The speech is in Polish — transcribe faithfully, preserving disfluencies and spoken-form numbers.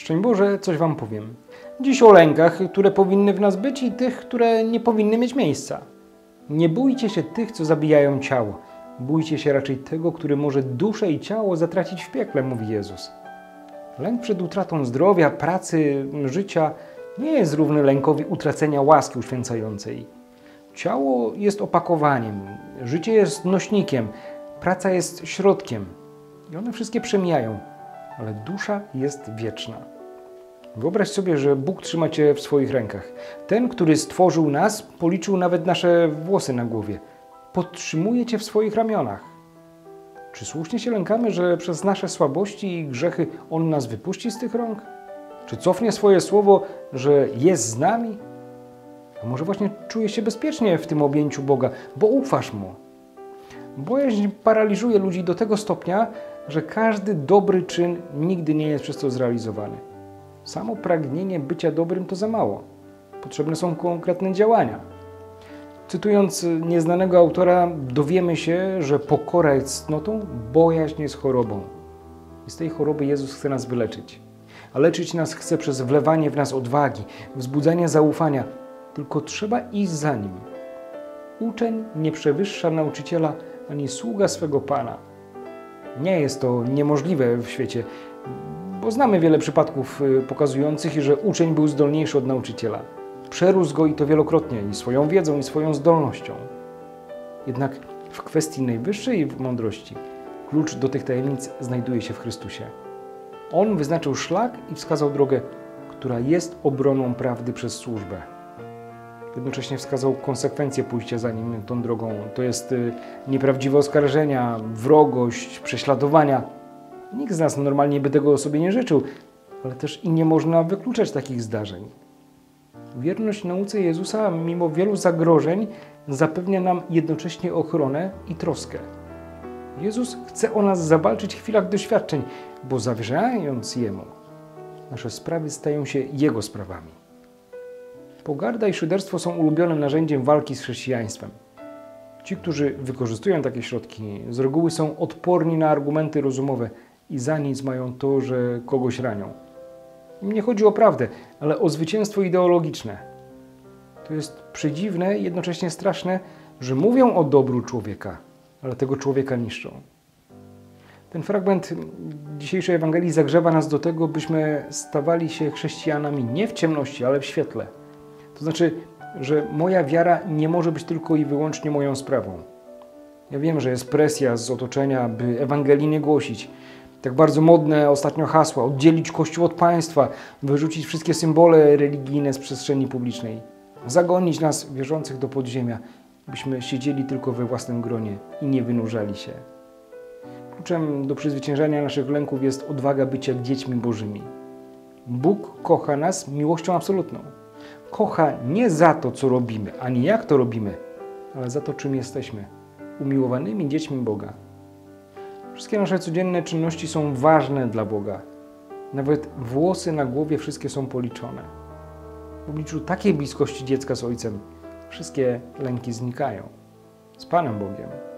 Szczęść Boże, coś Wam powiem. Dziś o lękach, które powinny w nas być i tych, które nie powinny mieć miejsca. Nie bójcie się tych, co zabijają ciało. Bójcie się raczej tego, który może duszę i ciało zatracić w piekle, mówi Jezus. Lęk przed utratą zdrowia, pracy, życia nie jest równy lękowi utracenia łaski uświęcającej. Ciało jest opakowaniem, życie jest nośnikiem, praca jest środkiem i one wszystkie przemijają, ale dusza jest wieczna. Wyobraź sobie, że Bóg trzyma Cię w swoich rękach. Ten, który stworzył nas, policzył nawet nasze włosy na głowie. Podtrzymuje Cię w swoich ramionach. Czy słusznie się lękamy, że przez nasze słabości i grzechy On nas wypuści z tych rąk? Czy cofnie swoje słowo, że jest z nami? A może właśnie czujesz się bezpiecznie w tym objęciu Boga, bo ufasz Mu? Bojaźń paraliżuje ludzi do tego stopnia, że każdy dobry czyn nigdy nie jest przez to zrealizowany. Samo pragnienie bycia dobrym to za mało. Potrzebne są konkretne działania. Cytując nieznanego autora, dowiemy się, że pokora jest cnotą, bojaźń jest chorobą. I z tej choroby Jezus chce nas wyleczyć. A leczyć nas chce przez wlewanie w nas odwagi, wzbudzanie zaufania. Tylko trzeba iść za Nim. Uczeń nie przewyższa nauczyciela, ani sługa swego Pana. Nie jest to niemożliwe w świecie, bo znamy wiele przypadków pokazujących, że uczeń był zdolniejszy od nauczyciela. Przerósł go i to wielokrotnie, i swoją wiedzą, i swoją zdolnością. Jednak w kwestii najwyższej mądrości klucz do tych tajemnic znajduje się w Chrystusie. On wyznaczył szlak i wskazał drogę, która jest obroną prawdy przez służbę. Jednocześnie wskazał konsekwencje pójścia za Nim tą drogą. To jest nieprawdziwe oskarżenia, wrogość, prześladowania. Nikt z nas normalnie by tego sobie nie życzył, ale też i nie można wykluczać takich zdarzeń. Wierność nauce Jezusa, mimo wielu zagrożeń, zapewnia nam jednocześnie ochronę i troskę. Jezus chce o nas zawalczyć w chwilach doświadczeń, bo zawierzając Jemu, nasze sprawy stają się Jego sprawami. Pogarda i szyderstwo są ulubionym narzędziem walki z chrześcijaństwem. Ci, którzy wykorzystują takie środki, z reguły są odporni na argumenty rozumowe i za nic mają to, że kogoś ranią. Im nie chodzi o prawdę, ale o zwycięstwo ideologiczne. To jest przedziwne i jednocześnie straszne, że mówią o dobru człowieka, ale tego człowieka niszczą. Ten fragment dzisiejszej Ewangelii zagrzewa nas do tego, byśmy stawali się chrześcijanami nie w ciemności, ale w świetle. To znaczy, że moja wiara nie może być tylko i wyłącznie moją sprawą. Ja wiem, że jest presja z otoczenia, by Ewangelii nie głosić. Tak bardzo modne ostatnio hasła, oddzielić Kościół od państwa, wyrzucić wszystkie symbole religijne z przestrzeni publicznej, zagonić nas wierzących do podziemia, byśmy siedzieli tylko we własnym gronie i nie wynurzali się. Kluczem do przezwyciężania naszych lęków jest odwaga bycia dziećmi Bożymi. Bóg kocha nas miłością absolutną. Kocha nie za to, co robimy, ani jak to robimy, ale za to, czym jesteśmy, umiłowanymi dziećmi Boga. Wszystkie nasze codzienne czynności są ważne dla Boga. Nawet włosy na głowie wszystkie są policzone. W obliczu takiej bliskości dziecka z Ojcem wszystkie lęki znikają. Z Panem Bogiem.